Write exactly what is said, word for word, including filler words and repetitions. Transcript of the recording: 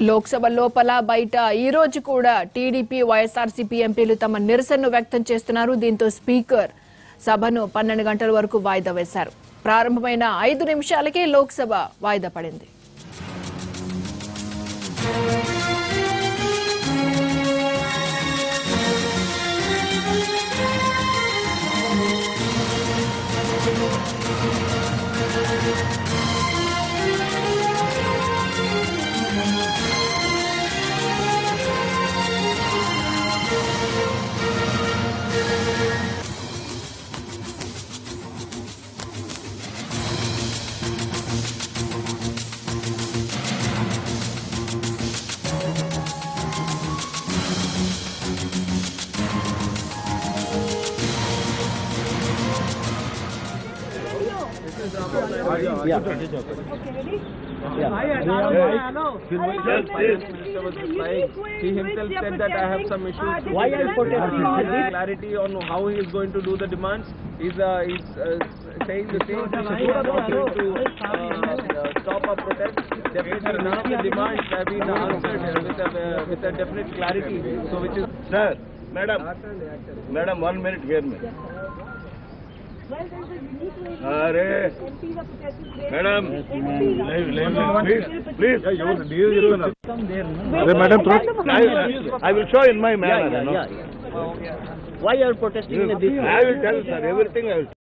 లోక్ సభ లోపల బయట ఈ రోజు కూడా టీడీపీ వైఎస్ఆర్సీపీ ఎంపీలు తమ నిరసనను వ్యక్తం చేస్తున్నారు. దీంతో స్పీకర్ సభను పన్నెండు గంటల వరకు వాయిదా వేశారు. ప్రారంభమైన ఐదు నిమిషాలకే లోక్ సభ వాయిదా పడింది. Yeah. Okay, ready? Yeah. He himself said that I have some issues. Why are you protesting? Clarity on how he is going to do the demands. He's uh, he's uh, saying the same thing. He is not going to uh, stop our protest. Definitely none of the demands have been answered with a uh, with a definite clarity. So which is sir, madam, madam, one minute, hear me. Are, madam, please, please. Madam, I, I will show in my manner. Yeah, yeah, yeah, yeah. Why are you protesting in this way? I will tell, sir, everything I will.